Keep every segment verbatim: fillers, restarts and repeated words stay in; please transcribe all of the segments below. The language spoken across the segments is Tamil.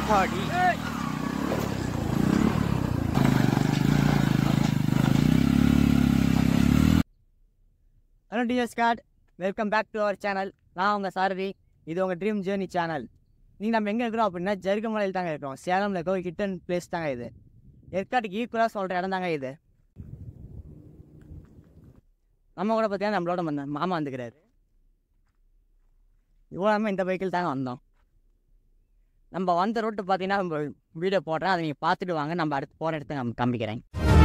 ஆத்தாடி. Hello T S card, welcome back to our channel. நான் உங்கள் சாரதி. இது உங்கள் ட்ரீம் ஜேர்னி சேனல். நீங்கள் நம்ம எங்கே இருக்கிறோம் அப்படின்னா ஜருகு மலையில் தாங்க இருக்கிறோம். சேலமில் இருக்க ஒரு கிட்டன் பிளேஸ் தாங்க இது. ஏற்காட்டுக்கு ஈக்குவலாக சொல்கிற இடம் தாங்க இது. நம்ம கூட பார்த்தீங்கன்னா நம்மளோட மாமா வந்துக்கிறாரு. இவ்வளோ நம்ம இந்த பைக்கில் தாங்க வந்தோம். நம்ம வந்த ரோட்டு பார்த்தீங்கன்னா நம்ம வீடியோ போடுறேன், அதை நீங்கள் பார்த்துட்டு வாங்க. நம்ம அடுத்து போகிற இடத்த நம்ம காமிக்கிறேன்.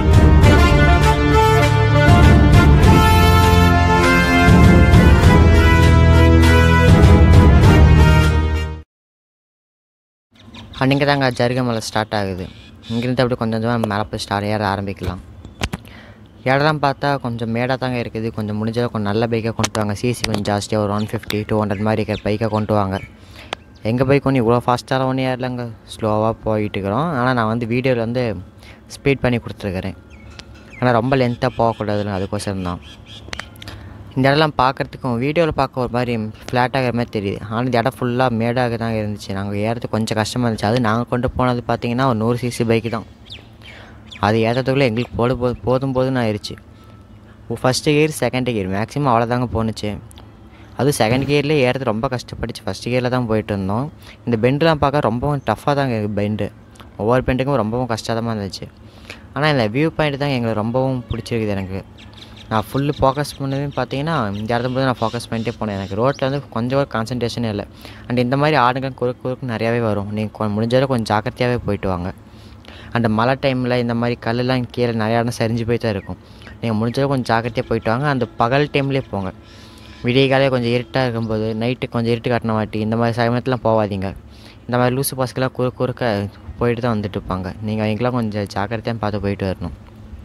அன்றைக்கி தாங்க ஜருகு மலை ஸ்டார்ட் ஆகுது. இங்கேருந்து அப்படி கொஞ்சம் கொஞ்சமாக நம்ம மேலே போய் ஸ்டார்ட் ஏற ஆரம்பிக்கலாம். இடம்லாம் பார்த்தா கொஞ்சம் மேடாக தாங்க இருக்குது. கொஞ்சம் முடிஞ்சால் கொஞ்சம் நல்ல பைக்காக கொண்டு வாங்க. சிசி கொஞ்சம் ஜாஸ்தியாக ஒரு ஒன் ஃபிஃப்டி டூ ஹண்ட்ரட் மாதிரி இருக்கிற பைக்காக கொண்டு வாங்க. எங்கள் பைக் ஒன்று இவ்வளோ ஃபாஸ்ட்டாக ஒன்றும் ஏறலங்க, ஸ்லோவாக போயிட்டு இருக்கிறோம். ஆனால் நான் வந்து வீடியோவில் வந்து ஸ்பீட் பண்ணி கொடுத்துருக்குறேன். ஆனால் ரொம்ப லென்த்தாக போகக்கூடாதுன்னு அதுக்கோசரம் தான். இந்த இடம்லாம் பார்க்குறதுக்கும் வீடியோவில் பார்க்க ஒரு மாதிரி ஃப்ளாட்டாகிற மாதிரி தெரியுது. ஆனால் இந்த இடம் ஃபுல்லாக மேடாக தான் இருந்துச்சு. நாங்கள் ஏறதுக்கு கொஞ்சம் கஷ்டமாக இருந்துச்சு. அது நாங்கள் கொண்டு போனது பார்த்திங்கன்னா ஒரு நூறு சிசி பைக்கு தான். அது ஏற்றத்துக்குள்ளே எங்களுக்கு போடு போது போதும் போதுன்னு ஆயிடுச்சு. First gear second gear maximum அவ்வளோதாங்க போணுச்சு. அதுவும் செகண்ட் கியர்லேயே ஏறது ரொம்ப கஷ்டப்பட்டுச்சு. ஃபஸ்ட் கியரில் தான் போயிட்டு இருந்தோம். இந்த பெண்டுலாம் பார்க்க ரொம்பவும் டஃப்பாக தாங்க இருக்குது. பெண்டு ஒவ்வொரு பெண்டுக்கும் ரொம்பவும் கஷ்டமாக இருந்துச்சு. ஆனால் இந்த வியூ பாயிண்ட் தான் எங்களுக்கு ரொம்பவும் பிடிச்சிருக்குது. எனக்கு நான் ஃபுல்லு ஃபோக்கஸ் பண்ணதுன்னு பார்த்தீங்கன்னா இந்த இடத்துல போது நான் ஃபோக்கஸ் பண்ணிட்டே போனேன். எனக்கு ரோட்டில் வந்து கொஞ்சம் ஒரு கான்சன்ட்ரேஷனே இல்லை. அண்ட் இந்த மாதிரி ஆடுகள் குறுக்கு குறுக்கு நிறையாவே வரும். நீங்கள் முடிஞ்சாலும் கொஞ்சம் ஜாக்கிரதையாகவே போயிட்டு வாங்க. அந்த மழை டைமில் இந்த மாதிரி கல்லெல்லாம் கீழே நிறையா இடம் சரிஞ்சு போய் தான் இருக்கும். நீங்கள் முடிஞ்சாலும் கொஞ்சம் ஜாக்கிரதையாக போயிட்டு வாங்க. அந்த பகல் டைம்லேயே போங்க. விடிய காலையே கொஞ்சம் இருட்டாக இருக்கும்போது, நைட்டு கொஞ்சம் இருட்டு காட்டின வாட்டி இந்த மாதிரி சமயத்துலாம் போகாதீங்க. இந்த மாதிரி லூசு பஸ்க்கெல்லாம் குறுக்க குறுக்க போயிட்டு தான் வந்துட்டு இருப்பாங்க. நீங்கள் அவங்களாம் கொஞ்சம் ஜாக்கிரதையாக பார்த்து போயிட்டு வரணும்.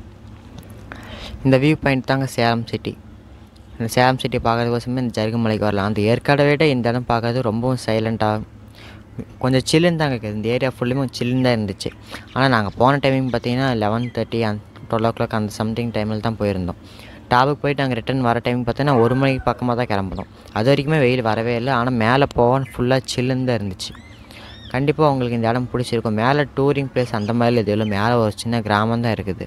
இந்த வியூ பாயிண்ட் தாங்க சேலம் சிட்டி. இந்த சேலம் சிட்டி பார்க்குறதுக்கோசமே இந்த ஜருகு மலைக்கு வரலாம். அந்த ஏற்காடை விட இந்த இடம் பார்க்குறது ரொம்பவும் சைலண்ட்டாக கொஞ்சம் சில்லுன்னு தாங்க இருக்குது. இந்த ஏரியா ஃபுல்லுமே சில்லுன்னு தான் இருந்துச்சு. ஆனால் நாங்கள் போன டைமிங் பார்த்தீங்கன்னா லெவன் தேர்ட்டி அண்ட் டுவெல் ஓ கிளாக் அந்த சம்திங் டைமில் தான் போயிருந்தோம். டாபுக்கு போயிட்டு நாங்கள் ரிட்டன் வர டைமிங் பார்த்தீங்கன்னா ஒரு மணிக்கு பக்கமாக தான் கிளம்பணும். அது வரைக்குமே வெயில் வரவே இல்லை. ஆனால் மேலே போக ஃபுல்லாக சில்லுன்னு தான் இருந்துச்சு. கண்டிப்பாக உங்களுக்கு இந்த இடம் பிடிச்சிருக்கும். மேலே டூரிங் பிளேஸ் அந்த மாதிரி இது இல்லை. மேலே ஒரு சின்ன கிராமம் தான் இருக்குது.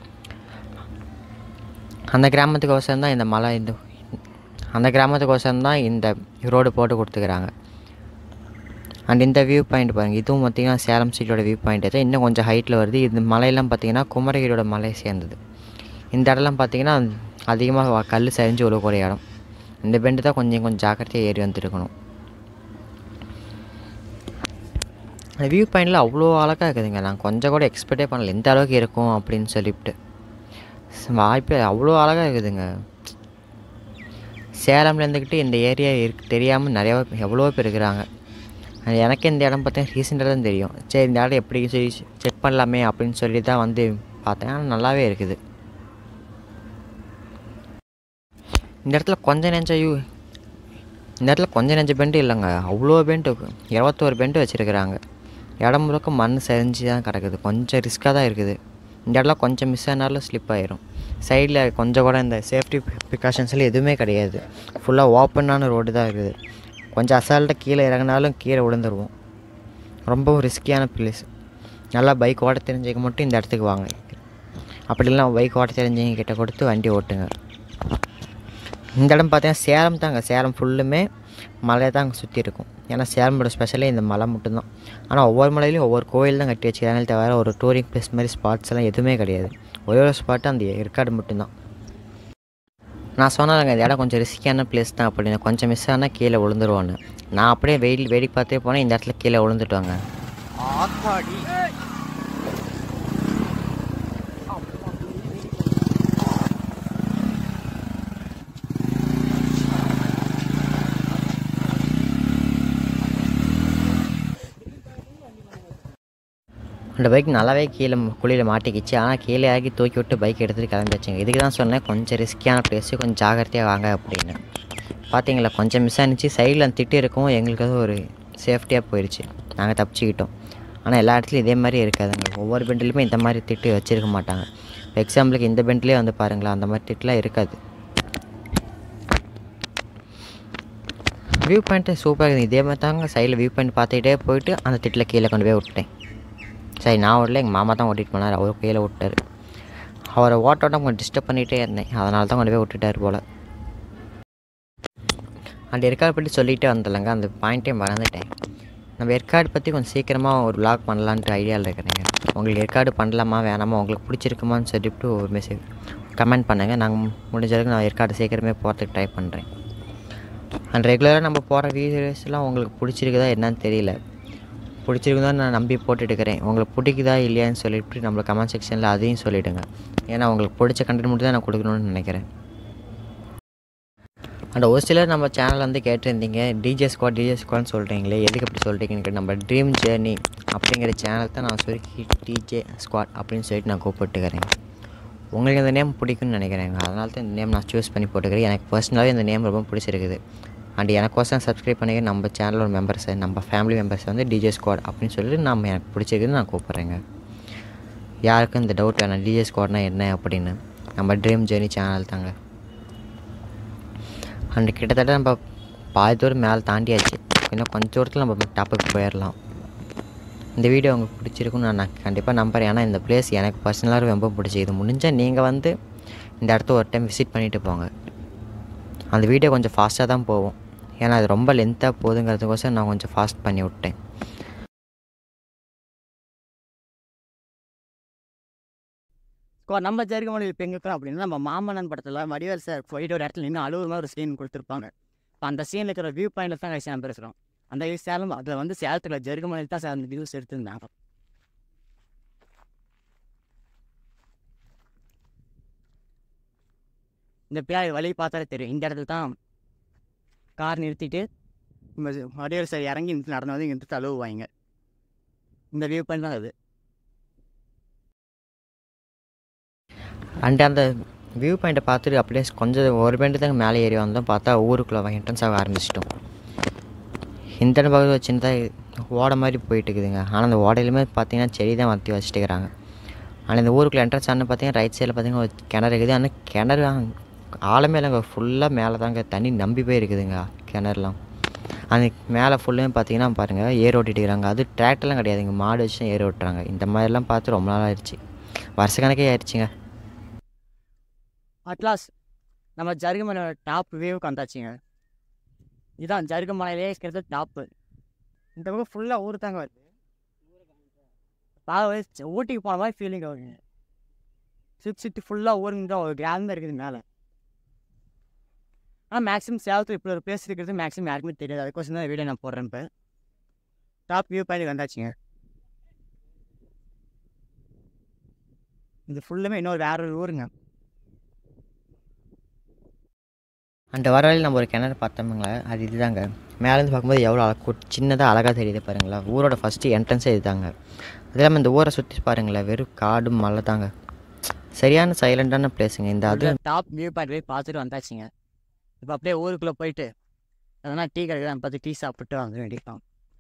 அந்த கிராமத்துக்கோசரம் தான் இந்த மலை இந்த அந்த கிராமத்துக்கோசரம் தான் இந்த ரோடு போட்டு கொடுத்துக்கிறாங்க. அண்ட் இந்த வியூ பாயிண்ட் பாருங்கள். இதுவும் பார்த்திங்கன்னா சேலம் சிட்டியோட வியூ பாயிண்ட் தான். இன்னும் கொஞ்சம் ஹைட்டில் வருது. இந்த மலையெல்லாம் பார்த்திங்கன்னா குமரகிரியோட மலையை சேர்ந்தது. இந்த இடம்லாம் பார்த்திங்கன்னா அதிகமாக கல் சரிஞ்சு விழக்கூடிய இடம். இந்த பெண்டு தான் கொஞ்சம் கொஞ்சம் ஜாக்கிரதையாக ஏறி வந்துருக்கணும். அந்த வியூ பாயிண்டில் அவ்வளோ அழகாக இருக்குதுங்க. நான் கொஞ்சம் கூட எக்ஸ்பெக்டே பண்ணல எந்த அளவுக்கு இருக்கும் அப்படின்னு சொல்லிவிட்டு. வாய்ப்பே அவ்வளோ அழகாக இருக்குதுங்க. சேலமில் இருந்துக்கிட்டு இந்த ஏரியா இருக்கு தெரியாமல் நிறையா எவ்வளோ பேர் இருக்கிறாங்க. எனக்கு இந்த இடம் பார்த்தீங்கன்னா ரீசெண்டாக தான் தெரியும். சரி இந்த இடம் எப்படி சரி செக் பண்ணலாமே அப்படின்னு சொல்லி தான் வந்து பார்த்தேன். ஆனால் நல்லாவே இருக்குது. இந்த இடத்துல கொஞ்சம் நெஞ்ச யூ இந்த இடத்துல கொஞ்சம் நெஞ்ச பெண்டு இல்லைங்க, அவ்வளோ பெண்டு இருபத்தோரு பெண்டு வச்சுருக்குறாங்க. இடம் முழுக்க மண் சரிஞ்சு தான் கிடக்குது. கொஞ்சம் ரிஸ்க்காக தான் இருக்குது. இந்த இடத்துல கொஞ்சம் மிஸ் ஆனாலும் ஸ்லிப் ஆகிரும். சைடில் கொஞ்சம் கூட இந்த சேஃப்டி ப்ரிகாஷன்ஸ்லாம் எதுவுமே கிடையாது. ஃபுல்லாக ஓப்பனான ரோடு தான் இருக்குது. கொஞ்சம் அசால்ட்டாக கீழே இறங்கினாலும் கீழே விழுந்துருவோம். ரொம்பவும் ரிஸ்கியான பிளேஸ். நல்லா பைக் ஓட்ட தெரிஞ்சவங்க மட்டும் இந்த இடத்துக்கு வாங்க. அப்படி இல்லைனா பைக் ஓட்ட தெரிஞ்சவங்க கிட்ட கொடுத்து வண்டி ஓட்டுங்க. இந்த இடம் பார்த்தீங்கன்னா சேலம் தாங்க. சேலம் ஃபுல்லுமே மலையை தான் அங்கே சுற்றி இருக்கும். ஏன்னா சேலமோட ஸ்பெஷலே இந்த மலை மட்டும்தான். ஆனால் ஒவ்வொரு மலையிலையும் ஒவ்வொரு கோயில் தான் கட்டி வச்சுக்கிறாங்க. தவிர ஒரு டூரிங் பிளேஸ் மாதிரி ஸ்பாட்ஸ் எல்லாம் எதுவுமே கிடையாது. ஒரே ஒரு ஸ்பாட்டு அந்த ஏற்காடு மட்டும்தான். நான் சொன்னாங்க இந்த இடம் கொஞ்சம் ரிஸ்கியான பிளேஸ் தான் அப்படின்னு. கொஞ்சம் மிஸ் ஆனால் கீழே விழுந்துருவான்னு. நான் அப்படியே வெயில் வேடி பார்த்தே போனேன். இந்த இடத்துல கீழே விழுந்துட்டுவாங்க. அந்த பைக் நல்லாவே கீழே குழியில் மாட்டிக்கிச்சு. ஆனால் கீழே ஆகி தூக்கி விட்டு பைக் எடுத்துகிட்டு கிளம்பிடுச்சுங்க. இதுக்கு தான் சொன்னேன் கொஞ்சம் ரிஸ்கியான பிளேஸு கொஞ்சம் ஜாகிரதையாக வாங்க அப்படின்னு. பார்த்தீங்களா கொஞ்சம் மிஸ் ஆனிச்சு. சைடில் அந்த திட்டு இருக்கும். எங்களுக்கு அது ஒரு சேஃப்டியாக போயிடுச்சு. நாங்கள் தப்பிச்சுக்கிட்டோம். ஆனால் எல்லா இடத்துலையும் இதே மாதிரி இருக்காதுங்க. ஒவ்வொரு பெண்ட்லேயுமே இந்த மாதிரி திட்டு வச்சுருக்க மாட்டாங்க. எக்ஸாம்பிளுக்கு இந்த பெண்ட்லேயே வந்து பாருங்களா அந்த மாதிரி திட்டுலாம் இருக்காது. வியூ பாயிண்ட்டு சூப்பராக இருக்குது. இதே மாதிரி தாங்க சைடில் வியூ பாயிண்ட் பார்த்துக்கிட்டே போயிட்டு அந்த திட்டில் கீழே கொண்டு போய் விட்டேன். சரி நான் ஓட்டல, எங்கள் மாமா தான் ஓட்டிகிட்டு போனார். அவர் கீழே விட்டார். அவரை ஓட்டோட்டம் கொஞ்சம் டிஸ்டர்ப் பண்ணிகிட்டே இருந்தேன், அதனால தான் கொண்டு போய் விட்டுட்டார் போல். அந்த ஏற்காடு பற்றி சொல்லிகிட்டே வந்துடலங்க, அந்த பாயிண்ட்டையும் மறந்துட்டேன். நம்ம ஏற்காடு பற்றி கொஞ்சம் சீக்கிரமாக ஒரு விளாக் பண்ணலான்ட்டு ஐடியாவில் இருக்கிறேங்க. உங்களுக்கு ஏற்காடு பண்ணலாமா வேணாமா, உங்களுக்கு பிடிச்சிருக்குமான்னு சொல்லிவிட்டு ஒரு மெசேஜ் கமெண்ட் பண்ணுங்கள். நாங்கள் முடிஞ்சளவுக்கு நான் ஏற்காடு சீக்கிரமே போகிறதுக்கு ட்ரை பண்ணுறேன். அண்ட் ரெகுலராக நம்ம போகிற வீடியோஸ்லாம் உங்களுக்கு பிடிச்சிருக்குதா என்னன்னு தெரியல. பிடிச்சிருக்குதான் நான் நம்பி போட்டுட்டுருக்கிறேன். உங்களுக்கு பிடிக்குதா இல்லையான்னு சொல்லிவிட்டு நம்மள கமெண்ட் செக்ஷனில் அதையும் சொல்லிவிடுங்க. ஏன்னா உங்களுக்கு பிடிச்ச கண்டென்ட் மட்டும் தான் நான் கொடுக்கணும்னு நினைக்கிறேன். அண்ட் ஒரு சிலர் நம்ம சேனல் வந்து கேட்டிருந்தீங்க, டிஜே ஸ்குவாட் டிஜே ஸ்குவாட்னு சொல்கிறீங்களே, எதுக்கு அப்படி சொல்கிறீங்கன்னு. நம்ம ட்ரீம் ஜேர்னி அப்படிங்கிற சேனல் தான் நான் சுருக்கி டிஜே ஸ்குவாட் அப்படின்னு சொல்லிட்டு நான் கூப்பிட்டுக்கிறேன். உங்களுக்கு இந்த நேம் பிடிக்குன்னு நினைக்கிறேங்க, அதனால தான் இந்த நேம் நான் சூஸ் பண்ணி போட்டுக்கிறேன். எனக்கு பர்சனலாகவே இந்த நேம் ரொம்ப பிடிச்சிருக்குது. அண்ட் எனக்கோசம் சப்ஸ்கிரைப் பண்ணிக்க நம்ம சேனலோட மெம்பர்ஸை, நம்ம ஃபேமிலி மெம்பர்ஸை வந்து டிஜே ஸ்குவாட் அப்படின்னு சொல்லிட்டு நம்ம எனக்கு பிடிச்சிருக்குதுன்னு நான் கூப்பிட்றேங்க. யாருக்கும் இந்த டவுட் வேணாம், டிஜே ஸ்குவாட்னா என்ன அப்படின்னு. நம்ம ட்ரீம் ஜேர்னி சேனல் தாங்க. அண்ட் கிட்டத்தட்ட நம்ம பாதி தூரம் மேலே தாண்டியாச்சு. இன்னும் கொஞ்சம் தூரத்தில் நம்ம டாப்புக்கு போயிடலாம். இந்த வீடியோ உங்களுக்கு பிடிச்சிருக்குன்னு நான் கண்டிப்பாக நம்புறேன். ஏன்னா இந்த பிளேஸ் எனக்கு பர்சனலாக ரொம்ப பிடிச்சிது. முடிஞ்சால் நீங்கள் வந்து இந்த இடத்த ஒரு டைம் விசிட் பண்ணிவிட்டு போங்க. அந்த வீடியோ கொஞ்சம் ஃபாஸ்ட்டாக தான் போகும், ஏன்னா அது ரொம்ப லென்த்தாக போகுதுங்கிறதுக்கோசரம் நான் கொஞ்சம் ஃபாஸ்ட் பண்ணி விட்டேன். நம்ம ஜருகுமலை இப்போ எங்கே இருக்கிறோம் அப்படின்னா, நம்ம மாமன்னன் படத்தில் வடிவேல் சார் போயிட்டு ஒரு இடத்துல நின்று அழுவுற மாதிரி ஒரு சீன் கொடுத்துருப்பாங்க. இப்போ அந்த சீனில் இருக்கிற வியூ பாயிண்டில் தான் கைசி நம்ம பேசுகிறோம். அந்த சேலம் அதில் வந்து சேலத்தில் ஜருகுமலையில் தான் சார் அந்த வியூஸ் எடுத்துருந்தாங்க. இந்த பிள்ளைய வழி பார்த்தாலே தெரியும். இந்த இடத்துல தான் கார் நிறுத்திட்டு வடிவேல் சார் இறங்கி நிறுத்தி நடந்து வந்து இங்கே நிறுத்தி அழுவுவாங்க. இந்த வியூ பாயிண்ட் தான் அது. அண்ட் அந்த வியூ பாயிண்ட்டை பார்த்துட்டு அப்படியே கொஞ்சம் ஒரு பெண்டு தாங்க மேலே ஏறி வந்தோம். பார்த்தா ஊருக்குள்ளே என்ட்ரன்ஸ் ஆக ஆரம்பிச்சிட்டோம். இந்த பகுதியில் சின்னதாக ஓடை மாதிரி போயிட்டு இருக்குதுங்க. ஆனால் அந்த ஓடையிலுமே பார்த்தீங்கன்னா செடி தான் வளர்த்தி வச்சுட்டுக்கிறாங்க. ஆனால் இந்த ஊருக்குள்ளே என்ட்ரன்ஸ் ஆனால் பார்த்தீங்கன்னா ரைட் சைடில் பார்த்தீங்கன்னா ஒரு கிணறு இருக்குது. ஆனால் கிணறு ஆழமே இல்லைங்க, ஃபுல்லாக மேலே தாங்க தண்ணி நம்பி போய் இருக்குதுங்க கிணறுலாம். அந்த மேலே ஃபுல்லுமே பார்த்தீங்கன்னா பாருங்கள் ஏர் ஓட்டிட்டு இருக்கிறாங்க. அது டிராக்டர்லாம் கிடையாதுங்க, மாடு வச்சு தான் ஏர் ஓட்டுறாங்க. இந்த மாதிரிலாம் பார்த்து ரொம்ப நாள் ஆயிடுச்சு, வருஷக்கணக்கே ஆயிடுச்சுங்க. அட்லாஸ் நம்ம ஜருகுமலையோட டாப் வியூவுக்கு வந்தாச்சுங்க. இதுதான் ஜருகுமலையிலே இருக்கிறது டாப்பு. இந்த பக்கம் ஃபுல்லாக ஊர் தாங்க வருது. பார்க்க ஊட்டிக்கு போன மாதிரி ஃபீலிங் ஆகுங்க. சுற்றி சுற்றி ஃபுல்லாக ஊருங்க தான், ஒரு கிராமம் தான் இருக்குது மேலே. ஆனால் மேக்ஸிமம் சேலத்தில் இப்படி ஒரு பிளேஸ் இருக்கிறது மேக்ஸிமம் யாருக்குமே தெரியாது. அதுக்கோசம் தான் வீடியோ நான் போடுறேன். இப்போ டாப் வியூ பாயிண்ட் வந்தாச்சுங்க. இது ஃபுல்லுமே இன்னொரு வேற ஒரு ஊருங்க. அந்த வர வழியில் நம்ம ஒரு கிணறு பார்த்தோமுங்களா, அது இதுதாங்க. மேலேருந்து பார்க்கும்போது எவ்வளோ அழகு சின்னதாக அழகாக தெரியுது பாருங்களா. ஊரோட ஃபஸ்ட்டு என்ட்ரன்ஸே இதுதாங்க. அது இல்லாமல் இந்த ஊரை சுற்றி பாருங்களேன், வெறும் காடு மலை தாங்க. சரியான சைலண்டான பிளேஸுங்க இந்த. அது டாப் வியூ பாயிண்ட் போய் பார்த்துட்டு வந்தாச்சுங்க. இப்போ அப்படியே ஊருக்குள்ளே போயிட்டு அதனா டீ கடை தான் பார்த்து டீ சாப்பிட்டு வந்து வேண்டியிருக்கோம்.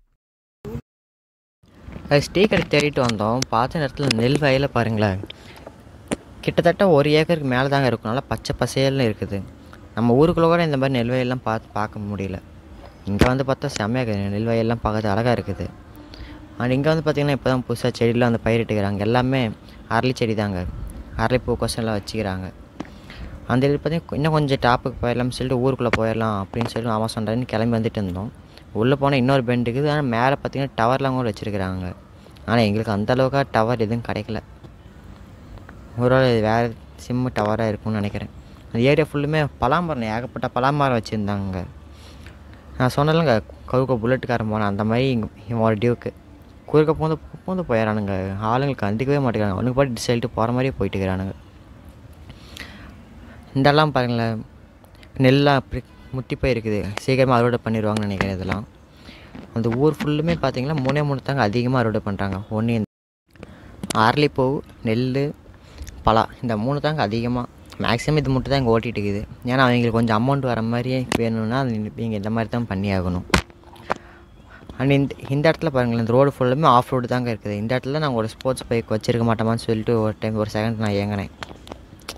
அது டீ கடை தேடிட்டு வந்தோம். பார்த்த நேரத்தில் நெல் வயலில் பாருங்களேன், கிட்டத்தட்ட ஒரு ஏக்கருக்கு மேலே தாங்க இருக்கும். நல்லா பச்சை பசேல்னு இருக்குது. நம்ம ஊருக்குள்ளே கூட இந்த மாதிரி நெல் வயல்லாம் பார்த்து பார்க்க முடியல. இங்கே வந்து பார்த்தா செம்மையாக இருக்குது, நெல் வயல்லாம் பார்க்கறது அழகாக இருக்குது. அண்ட் இங்கே வந்து பார்த்திங்கன்னா இப்போ தான் புதுசாக செடியெலாம் வந்து பயிரிட்டுக்கிறாங்க. எல்லாமே அரளி செடி தாங்க, அரளி பூக்கோசம்லாம் வச்சுக்கிறாங்க. அந்த இது பார்த்திங்கன்னா இன்னும் கொஞ்சம் டாப்புக்கு போயிடலாம்னு சொல்லிட்டு ஊருக்குள்ளே போயிடலாம் அப்படின்னு சொல்லிட்டு மாமா சொன்னாருன்னு கிளம்பி வந்துட்டு இருந்தோம். உள்ளே போனால் இன்னொரு பெண்ட் இருக்குது. ஆனால் மேலே பார்த்திங்கன்னா டவர்லாம் கூட வச்சுருக்குறாங்க. ஆனால் எங்களுக்கு அந்தளவுக்காக டவர் எதுவும் கிடைக்கல. ஒரு வேறு சிம்மு டவராக இருக்கும்னு நினைக்கிறேன். அந்த ஏரியா ஃபுல்லுமே பலாமரம், ஏகப்பட்ட பலாமரம் வச்சுருந்தாங்க. நான் சொன்னேன்லங்க கவுக்க புல்லட்டுக்காரன் போனேன், அந்த மாதிரி இங்கே ஒரு டியூக்கு குறுக்க பூந்து பூந்து போயிடறானுங்க. ஆளுங்களுக்கு கண்டுக்கவே மாட்டேங்கிறாங்க. அவனுக்கு பாட்டு டிசைல்ட்டு போகிற மாதிரியே போயிட்டு இருக்கிறானுங்க. இந்தெல்லாம் பாருங்களேன், நெல்லாம் அப்படி முத்தி போயிருக்குது. சீக்கிரமாக அறுவடை பண்ணிடுவாங்கன்னு நினைக்கிறேன். இதெல்லாம் அந்த ஊர் ஃபுல்லுமே பார்த்திங்கன்னா மூணே மூணு தாங்க அதிகமாக அறுவடை பண்ணுறாங்க. ஒன்று அரளிப்பூ, நெல், பலா, இந்த மூணு தாங்க அதிகமாக. மேக்ஸிமம் இது மட்டும் தான் இங்கே ஓட்டிகிட்டு இருக்குது. ஏன்னா அவங்களுக்கு கொஞ்சம் அமௌண்ட் வர மாதிரியே வேணும்னா அது நீங்கள் இந்த மாதிரி தான் பண்ணி ஆகணும். அண்ட் இந்த இந்த இடத்துல பாருங்களேன், இந்த ரோடு ஃபுல்லுமே ஆஃப் ரோடு தாங்க இருக்குது. இந்த இடத்துல நாங்கள் ஒரு ஸ்போர்ட்ஸ் பைக் வச்சுருக்க மாட்டோமான்னு சொல்லிட்டு ஒரு டைம் ஒரு செகண்ட் நான் இயங்கினேன்.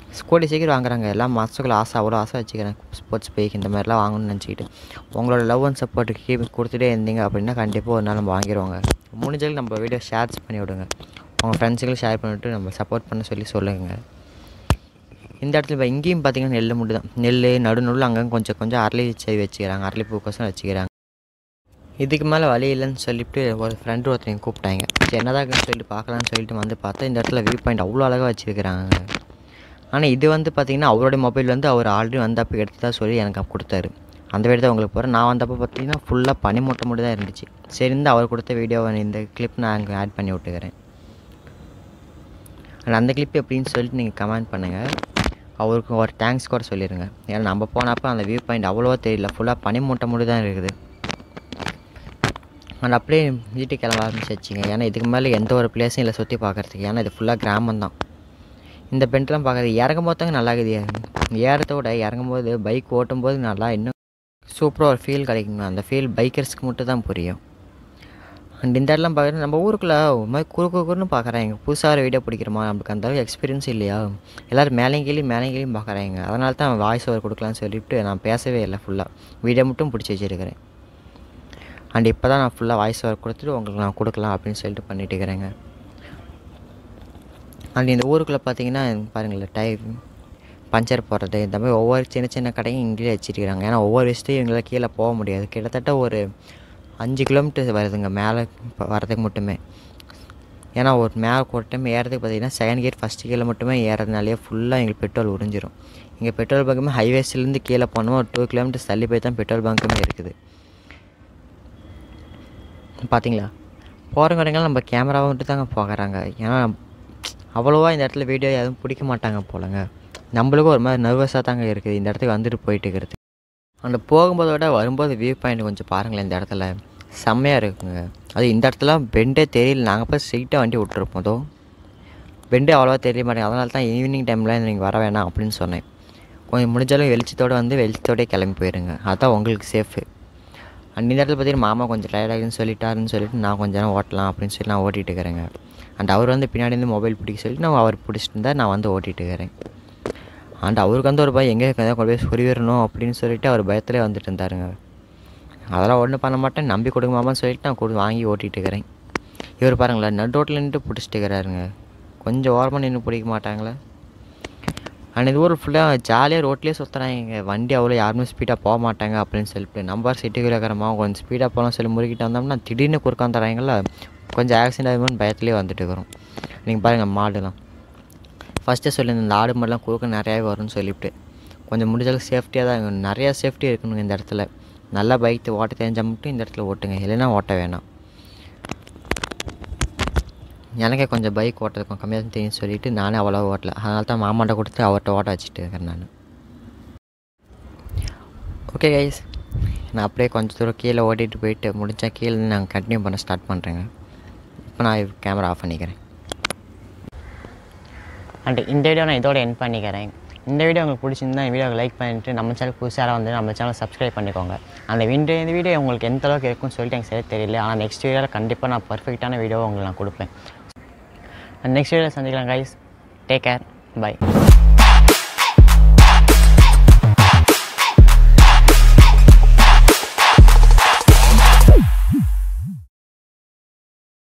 கூடி சீக்கிரம் வாங்குறாங்க. எல்லாம் மனசுக்குள்ள ஆசை, அவ்வளோ ஆசை வச்சுக்கிறேன் ஸ்போர்ட்ஸ் பைக் இந்த மாதிரிலாம் வாங்கணும்னு நினச்சிக்கிட்டு. உங்களோட லவ் அண்ட் சப்போர்ட்டுக்கு கீப் கொடுத்துட்டே இருந்தீங்க அப்படின்னா கண்டிப்பாக ஒரு நாள் நம்ம வாங்கிடுவாங்க. முடிஞ்சளவுக்கு நம்ம வீடியோ ஷேர்ஸ் பண்ணி விடுங்க. உங்கள் ஃப்ரெண்ட்ஸுகளும் ஷேர் பண்ணிவிட்டு நம்ம சப்போர்ட் பண்ண சொல்லி சொல்லுங்கள். இந்த இடத்துல இப்போ இங்கேயும் பார்த்தீங்கன்னா நெல் மட்டும் தான். நெல் நடு நடுவில் அங்கங்கே கொஞ்சம் கொஞ்சம் அரளி செடி வச்சுக்கிறாங்க, அரளி பூக்கோசம் வச்சுக்கிறாங்க. இதுக்கு மேலே வழி இல்லைன்னு சொல்லிவிட்டு ஒரு ஃப்ரெண்டு ஒருத்தரையும் கூப்பிட்டாங்க. என்னதாக்குன்னு சொல்லிட்டு பார்க்கலான்னு சொல்லிட்டு வந்து பார்த்தா இந்த இடத்துல வியூ பாயிண்ட் அவ்வளோ அழகாக வச்சுருக்கிறாங்க. ஆனால் இது வந்து பார்த்திங்கன்னா அவருடைய மொபைல் வந்து அவர் ஆல்ரெடி வந்தப்போ எடுத்து தான் சொல்லி எனக்கு கொடுத்தாரு. அந்த வீடு தான் உங்களுக்கு போகிறேன். நான் வந்தப்போ பார்த்தீங்கன்னா ஃபுல்லாக பனி மூட்டை மட்டும் தான் இருந்துச்சு. சரி இந்த அவர் கொடுத்த வீடியோவை இந்த கிளிப் நான் அங்கே ஆட் பண்ணி விட்டுக்கிறேன். ஆனால் அந்த கிளிப் எப்படின்னு சொல்லிட்டு நீங்கள் கமெண்ட் பண்ணுங்கள். அவருக்கு ஒரு தேங்க்ஸ் கூட சொல்லிடுங்க. ஏன்னா நம்ம போனப்போ அந்த வியூ பாயிண்ட் அவ்வளோவா தெரியல, ஃபுல்லாக பனி மூட்டை மட்டும் தான் இருக்குது. அண்ட் அப்படியே வீட்டுக்கு கிளம்ப ஆரம்பிச்சிச்சிங்க. ஏன்னா இதுக்கு மேலே எந்த ஒரு பிளேஸும் இல்லை சுற்றி பார்க்குறதுக்கு. ஏன்னா இது ஃபுல்லாக கிராமம் தான். இந்த பெண்ட்லாம் பார்க்குறது இறங்கும் போது தாங்க நல்லா இருக்குது. ஏறத்தை விட இறங்கும் போது பைக் ஓட்டும் போது நல்லா இன்னும் சூப்பராக ஒரு ஃபீல் கிடைக்குங்க. அந்த ஃபீல் பைக்கர்ஸ்க்கு மட்டும் தான் புரியும். அண்ட் இந்த இடம்லாம் பார்க்குறது நம்ம ஊருக்குள்ளே ஒரு மாதிரி குறு குறுன்னு பார்க்குறாங்க. புதுசாக வீடியோ பிடிக்கிறோமா, நம்மளுக்கு அந்த அளவுக்கு எக்ஸ்பீரியன்ஸ் இல்லையா, எல்லோரும் மேலேயும் கீழே மேலேயும் கீழே பார்க்குறாங்க. அதனால தான் வாய்ஸ் ஓவர் கொடுக்கலான்னு சொல்லிவிட்டு நான் பேசவே இல்லை, ஃபுல்லாக வீடியோ மட்டும் பிடிச்சி வச்சுருக்கிறேன். அண்ட் இப்போ தான் நான் ஃபுல்லாக வாய்ஸ் ஓவர் கொடுத்துட்டு உங்களுக்கு நான் கொடுக்கலாம் அப்படின்னு சொல்லிட்டு பண்ணிட்டு இருக்கிறேங்க. அண்ட் இந்த ஊருக்குள்ளே பார்த்தீங்கன்னா பாருங்களேன், டயர் பஞ்சர் போடுறது இந்த மாதிரி ஒவ்வொரு சின்ன சின்ன கடையும் இங்கேயே வச்சுருக்கிறாங்க. ஏன்னா ஒவ்வொரு விஷயத்தையும் இவங்களால் கீழே போக முடியாது. கிட்டத்தட்ட ஒரு அஞ்சு கிலோமீட்டர் வருதுங்க மேலே வரதுக்கு மட்டுமே. ஏன்னா ஒரு மேலே ஒரு டைம் ஏறதுக்கு பார்த்தீங்கன்னா செகண்ட் கியர் ஃபஸ்ட்டு கீழே மட்டுமே ஏறதுனாலே ஃபுல்லாக எங்களுக்கு பெட்ரோல் உறிஞ்சிரும். இங்கே பெட்ரோல் பங்குமே ஹைவேஸ்லேருந்து கீழே போனோம் ஒரு டூ கிலோமீட்டர்ஸ் தள்ளி போய் தான் பெட்ரோல் பங்குமே இருக்குது. பார்த்தீங்களா, போகிற இடங்கள் நம்ம கேமராவை மட்டும் தாங்க போகிறாங்க. ஏன்னா அவ்வளோவா இந்த இடத்துல வீடியோ எதுவும் பிடிக்க மாட்டாங்க போலங்க. நம்மளுக்கும் ஒரு மாதிரி நர்வஸாக தாங்க இருக்குது இந்த இடத்துக்கு வந்துட்டு போயிட்டு இருக்கிறது. அந்த போகும்போதை விட வரும்போது வியூ பாயிண்ட் கொஞ்சம் பாருங்களேன். இந்த இடத்துல செம்மையாக இருக்குங்க. அது இந்த இடத்துல பெண்டே தெரியல. நாங்கள் போய் ஸ்ட்ரெயிட்டாக வண்டி விட்டுருப்போம். அதோ பெண்டே அவ்வளோவா தெரிய மாட்டேங்க. அதனால தான் ஈவினிங் டைமில் நீங்கள் வர வேணாம் அப்படின்னு சொன்னேன். கொஞ்சம் முடிஞ்சாலும் வெளிச்சத்தோடு வந்து வெளிச்சத்தோடே கிளம்பி போயிருங்க, அதுதான் உங்களுக்கு சேஃபு. அண்ட் இந்த இடத்துல பார்த்தீங்கன்னா மாமா கொஞ்சம் டயர்டாகுன்னு சொல்லிட்டாருன்னு சொல்லிட்டு நான் கொஞ்சம் நேரம் ஓட்டலாம் அப்படின்னு சொல்லி நான் ஓட்டிகிட்டு இருக்கிறேங்க. அண்ட் அவர் வந்து பின்னாடி இருந்து மொபைல் பிடிக்க சொல்லிட்டு நான் அவர் பிடிச்சிட்டு இருந்தால் நான் வந்து ஓட்டிகிட்டு இருக்கிறேன். அண்ட் அவருக்கு வந்து ஒரு பயம் எங்கே எதாவது கொண்டு போய் சொருவிடணும் அப்படின்னு சொல்லிட்டு அவர் பயத்திலே வந்துட்டு இருந்தாருங்க. அதெல்லாம் ஒன்றும் பண்ண மாட்டேன், நம்பி கொடுங்கமாமான்னு சொல்லிட்டு நான் கொடு வாங்கி ஓட்டிகிட்டு இருக்கிறேன். இவர் பாருங்களேன் நடு ரோட்டில் நின்று பிடிச்சிட்டு இருக்கிறாருங்க. கொஞ்சம் ஓரமாக நின்று பிடிக்க மாட்டாங்களே. அண்ட் இது ஊர் ஃபுல்லாக ஜாலியாக ரோட்லேயே சுற்றுறாங்க. வண்டி அவ்வளோ யாருமே ஸ்பீடாக போக மாட்டாங்க அப்படின்னு சொல்லிட்டு நம்ம சிட்டிக்குள்ளே இருக்கிறோமா கொஞ்சம் ஸ்பீடாக போகலாம் சொல்லி முறுக்கிட்டு வந்தோம்னா திடீர்னு குறுக்கான் தராங்களா, கொஞ்சம் ஆக்சிடென்ட் ஆகும்போது பயத்துலேயே வந்துட்டு இருக்கிறோம். நீங்கள் பாருங்கள் மாடுலாம் ஃபஸ்ட்டே சொல்லியிருந்தேன் இந்த ஆடு மாடெலாம் குறுக்க நிறையாவே வரும்னு சொல்லிவிட்டு கொஞ்சம் முடிஞ்சளவுக்கு சேஃப்டியாக தான் நிறையா சேஃப்டி இருக்கணுங்க இந்த இடத்துல. நல்லா பைக் ஓட்ட தெரிஞ்சால் மட்டும் இந்த இடத்துல ஓட்டுங்க, இல்லைன்னா ஓட்ட வேணாம். எனக்கே கொஞ்சம் பைக் ஓட்டுறதுக்கும் கம்மியாக தான் தெரியும் சொல்லிவிட்டு நானே அவ்வளோ ஓட்டலை. அதனால தான் மாமாட்ட கொடுத்து அவர்கிட்ட ஓட்ட வச்சுட்டு இருக்கேன் நான். ஓகே கைஸ், நான் அப்படியே கொஞ்சம் தூரம் கீழே ஓட்டிகிட்டு போயிட்டு முடிஞ்சால் கீழே நாங்கள் கண்டினியூ பண்ண ஸ்டார்ட் பண்ணுறேங்க. இப்போ நான் கேமரா ஆஃப் பண்ணிக்கிறேன். அண்ட் இந்த வீடியோ நான் இதோட எண்ட் பண்ணிக்கிறேன். இந்த வீடியோ உங்களுக்கு பிடிச்சிருந்தா இந்த வீடியோவை லைக் பண்ணிவிட்டு நம்ம சேனல் புதுசாக வந்து நம்ம சேனல் சப்ஸ்கிரைப் பண்ணிக்கோங்க. அந்த வீடியோ இந்த வீடியோ உங்களுக்கு எந்த அளவுக்கு இருக்குன்னு சொல்லிட்டு எனக்கு சரியாக தெரியல. ஆனால் நெக்ஸ்ட் வீடியோவில் கண்டிப்பாக நான் பர்ஃபெக்டான வீடியோவை உங்களுக்கு நான் கொடுப்பேன். நெக்ஸ்ட் வீடியோவில் சந்திக்கலாம் கைஸ். Take care, by.